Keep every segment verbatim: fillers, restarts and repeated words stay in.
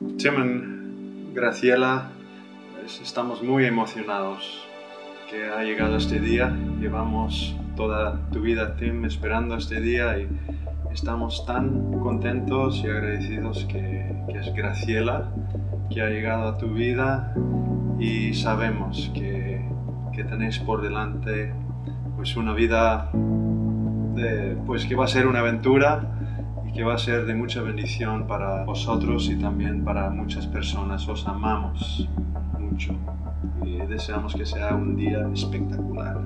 Tim y Graciela, pues, estamos muy emocionados que ha llegado este día. Llevamos toda tu vida, Tim, esperando este día y estamos tan contentos y agradecidos que, que es Graciela que ha llegado a tu vida, y sabemos que, que tenéis por delante pues una vida de, pues que va a ser una aventura y que va a ser de mucha bendición para vosotros y también para muchas personas. Os amamos mucho y deseamos que sea un día espectacular.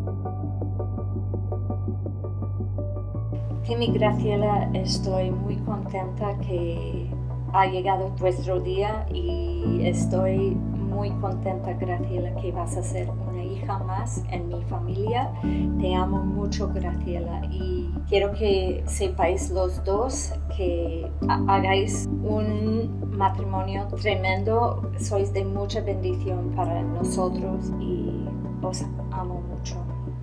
Tim y Graciela, estoy muy contenta que ha llegado vuestro día y estoy muy contenta, Graciela, que vas a ser una hija más en mi familia. Te amo mucho, Graciela, y quiero que sepáis los dos que hagáis un matrimonio tremendo. Sois de mucha bendición para nosotros y os amo mucho.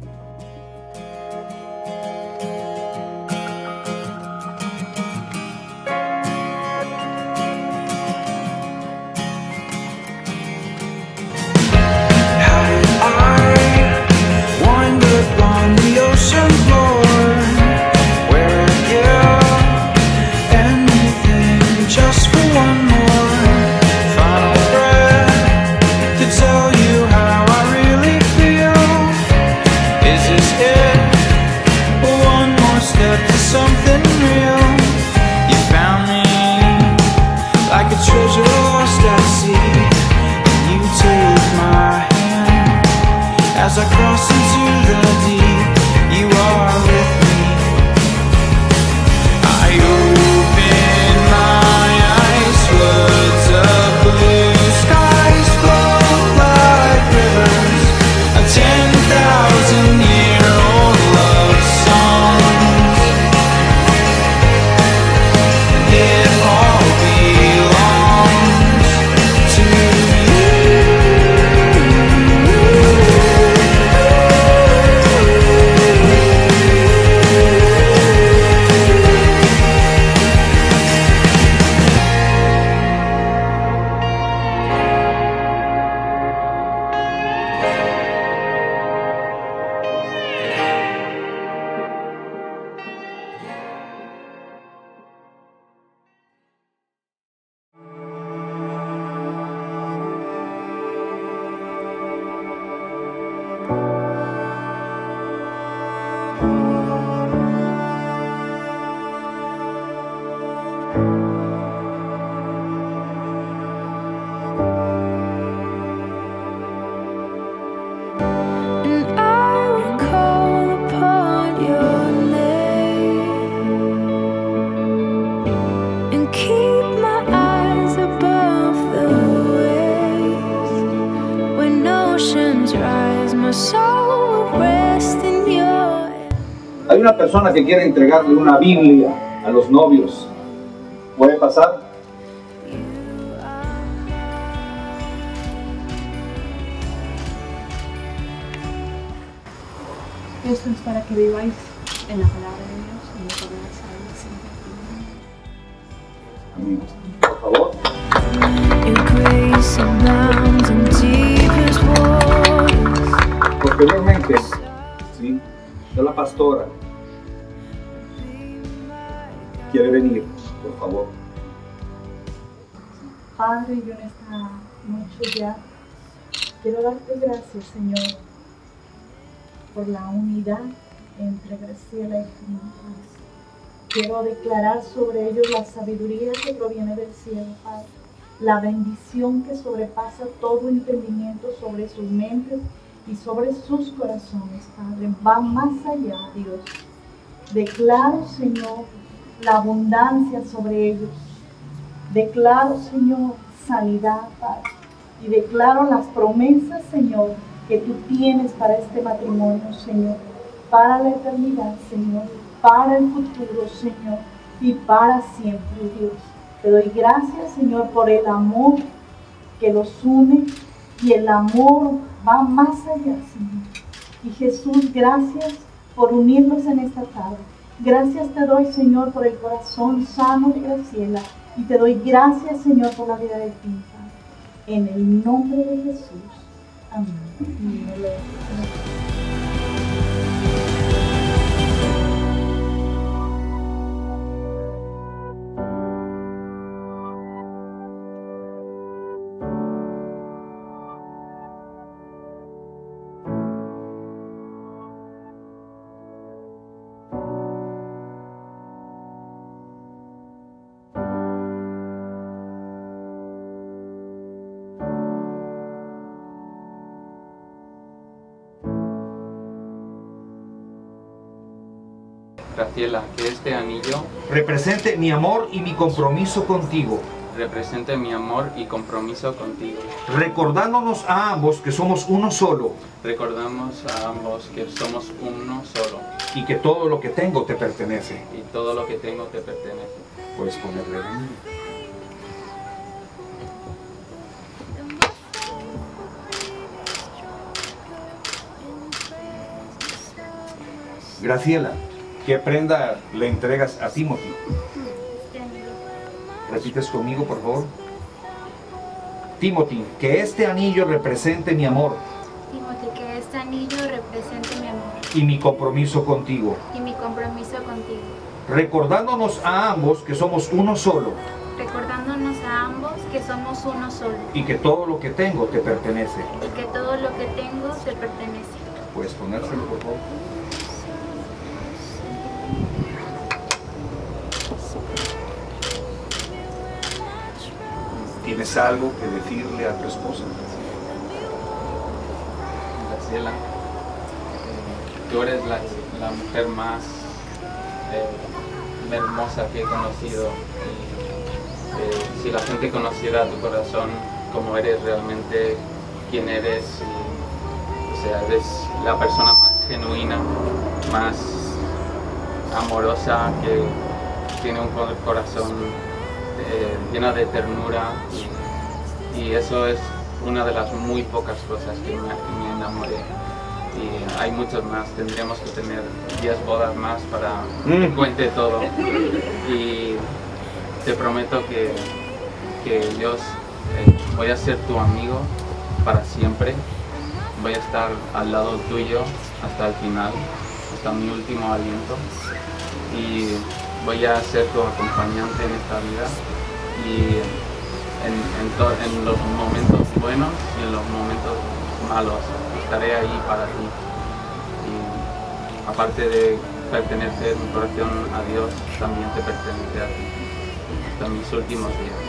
As I cross into the deep, you are with me. I open my eyes, floods of blue skies flow like rivers, a ten thousand year old love songs. It all belongs to you. Hay una persona que quiere entregarle una Biblia a los novios. ¿Puede pasar? Esto es para que viváis en la palabra de Dios y no podáis salir siempre. Amigos, por favor. Posteriormente, ¿sí? Ya la pastora quiere venir, por favor. Padre, yo en esta noche ya quiero darte gracias, Señor, por la unidad entre Graciela y Tim. Quiero declarar sobre ellos la sabiduría que proviene del cielo, Padre. La bendición que sobrepasa todo entendimiento sobre sus mentes y sobre sus corazones, Padre. Va más allá, Dios. Declaro, Señor, la abundancia sobre ellos. Declaro, Señor, sanidad, Padre. Y declaro las promesas, Señor, que tú tienes para este matrimonio, Señor. Para la eternidad, Señor. Para el futuro, Señor. Y para siempre, Dios. Te doy gracias, Señor, por el amor que los une. Y el amor va más allá, Señor. Y Jesús, gracias por unirnos en esta tarde. Gracias te doy, Señor, por el corazón sano de Graciela. Y te doy gracias, Señor, por la vida de tu hija. En el nombre de Jesús. Amén. Graciela, que este anillo represente mi amor y mi compromiso contigo, represente mi amor y compromiso contigo. Recordándonos a ambos que somos uno solo. Recordamos a ambos que somos uno solo. Y que todo lo que tengo te pertenece. Y todo lo que tengo te pertenece. Puedes ponerle el anillo. Graciela, ¿qué prenda le entregas a Timothy? ¿Repites conmigo, por favor? Timothy, que este anillo represente mi amor. Timothy, que este anillo represente mi amor. Y mi compromiso contigo. Y mi compromiso contigo. Recordándonos a ambos que somos uno solo. Recordándonos a ambos que somos uno solo. Y que todo lo que tengo te pertenece. Y que todo lo que tengo te pertenece. ¿Puedes ponérselo, por favor? ¿Tienes algo que decirle a tu esposa? Graciela, eh, tú eres la, la mujer más eh, hermosa que he conocido. Y, eh, si la gente conociera tu corazón como eres realmente, quien eres, y, o sea, eres la persona más genuina, más amorosa, que tiene un corazón Eh, llena de ternura, y, y eso es una de las muy pocas cosas que me, que me enamoré, y hay muchas más. Tendríamos que tener diez bodas más para que cuente todo, y te prometo que, que Dios, eh, voy a ser tu amigo para siempre, voy a estar al lado tuyo hasta el final, hasta mi último aliento, y voy a ser tu acompañante en esta vida, y en, en, to, en los momentos buenos y en los momentos malos estaré ahí para ti. Y aparte de pertenecer mi corazón a Dios, también te pertenece a ti hasta mis últimos días.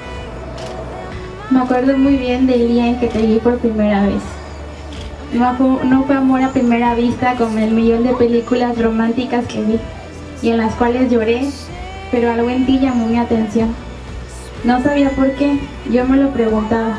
Me acuerdo muy bien del día en que te vi por primera vez. No fue, no fue amor a primera vista como el millón de películas románticas que vi y en las cuales lloré, pero algo en ti llamó mi atención. No sabía por qué, yo me lo preguntaba.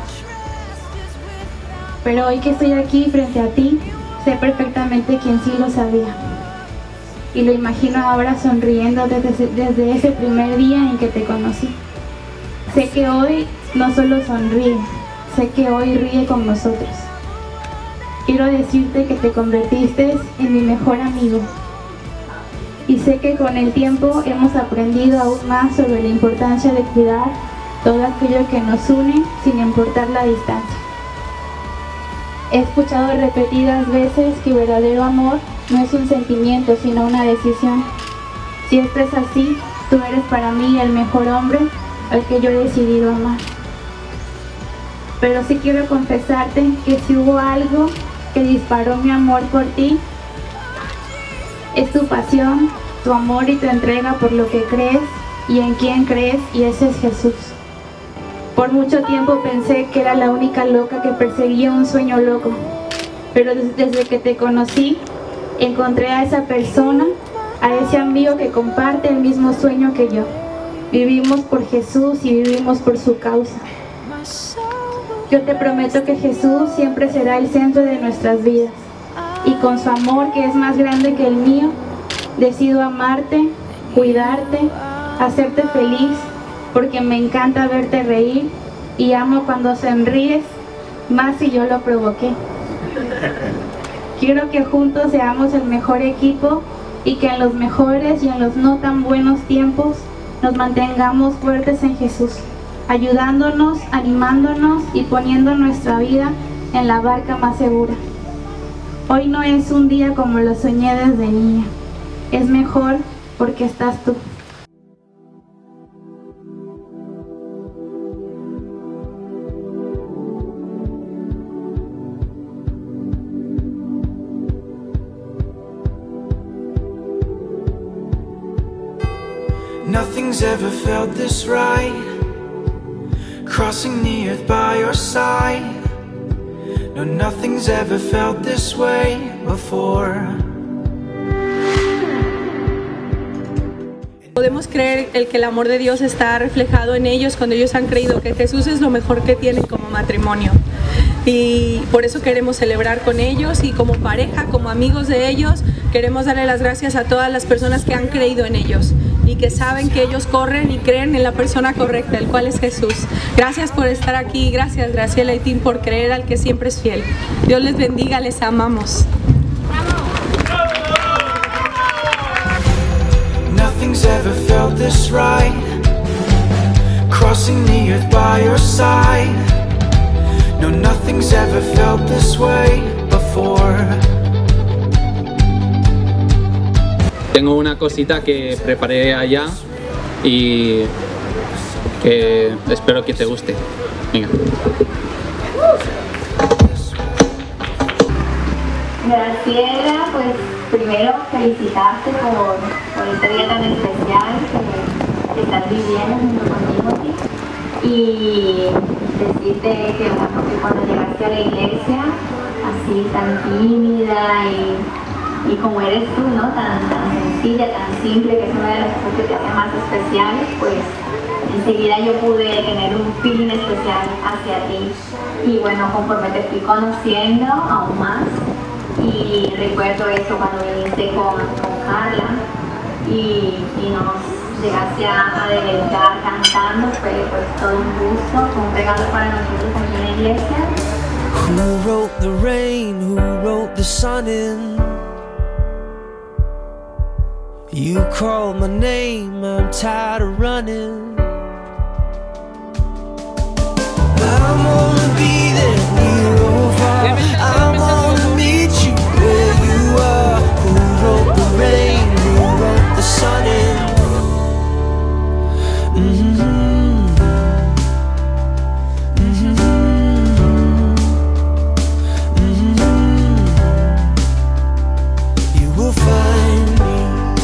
Pero hoy que estoy aquí frente a ti, sé perfectamente quién sí lo sabía. Y lo imagino ahora sonriendo desde, desde ese primer día en que te conocí. Sé que hoy no solo sonríe, sé que hoy ríe con nosotros. Quiero decirte que te convertiste en mi mejor amigo. Y sé que con el tiempo hemos aprendido aún más sobre la importancia de cuidar todo aquello que nos une sin importar la distancia. He escuchado repetidas veces que verdadero amor no es un sentimiento sino una decisión. Si esto es así, tú eres para mí el mejor hombre al que yo he decidido amar. Pero sí quiero confesarte que si hubo algo que disparó mi amor por ti, es tu pasión, tu amor y tu entrega por lo que crees y en quién crees, y ese es Jesús. Por mucho tiempo pensé que era la única loca que perseguía un sueño loco, pero desde que te conocí, encontré a esa persona, a ese amigo que comparte el mismo sueño que yo. Vivimos por Jesús y vivimos por su causa. Yo te prometo que Jesús siempre será el centro de nuestras vidas. Y con su amor, que es más grande que el mío, decido amarte, cuidarte, hacerte feliz, porque me encanta verte reír y amo cuando sonríes, más si yo lo provoqué. Quiero que juntos seamos el mejor equipo y que en los mejores y en los no tan buenos tiempos nos mantengamos fuertes en Jesús, ayudándonos, animándonos y poniendo nuestra vida en la barca más segura. Hoy no es un día como lo soñé desde niña, es mejor porque estás tú. Nothing's ever felt this right, crossing the earth by your side. No, nothing's ever felt this way before. Podemos creer el que el amor de Dios está reflejado en ellos cuando ellos han creído que Jesús es lo mejor que tienen como matrimonio. Y por eso queremos celebrar con ellos y como pareja, como amigos de ellos, queremos darle las gracias a todas las personas que han creído en ellos y que saben que ellos corren y creen en la persona correcta, el cual es Jesús. Gracias por estar aquí, gracias Graciela y Tim por creer al que siempre es fiel. Dios les bendiga, les amamos. Nothing's ever felt this right, crossing the earth by your side. No, nothing's ever felt this way before. Tengo una cosita que preparé allá y que espero que te guste. Venga. Graciela, pues primero felicitarte por, por este día tan especial que, que estás viviendo junto conmigo y decirte que, bueno, que cuando llegaste a la iglesia así tan tímida y Y como eres tú, ¿no? Tan, tan sencilla, tan simple, que es una de las cosas que te hace más especiales, pues enseguida yo pude tener un feeling especial hacia ti. Y bueno, conforme te fui conociendo aún más, y recuerdo eso cuando viniste con, con Carla y, y nos llegaste a, a deleitar cantando, fue pues todo un gusto, fue un regalo para nosotros aquí en la iglesia. Who wrote the rain? Who wrote the sun in? You called my name, I'm tired of running. I'm gonna be there near or far. I'm gonna meet you where you are. Who wrote the rain? Who wrote the sun in? Mm-hmm. Mm-hmm. Mm-hmm. You will find me.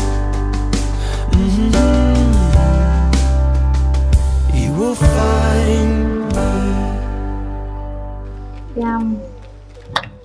You will find me. Te amo.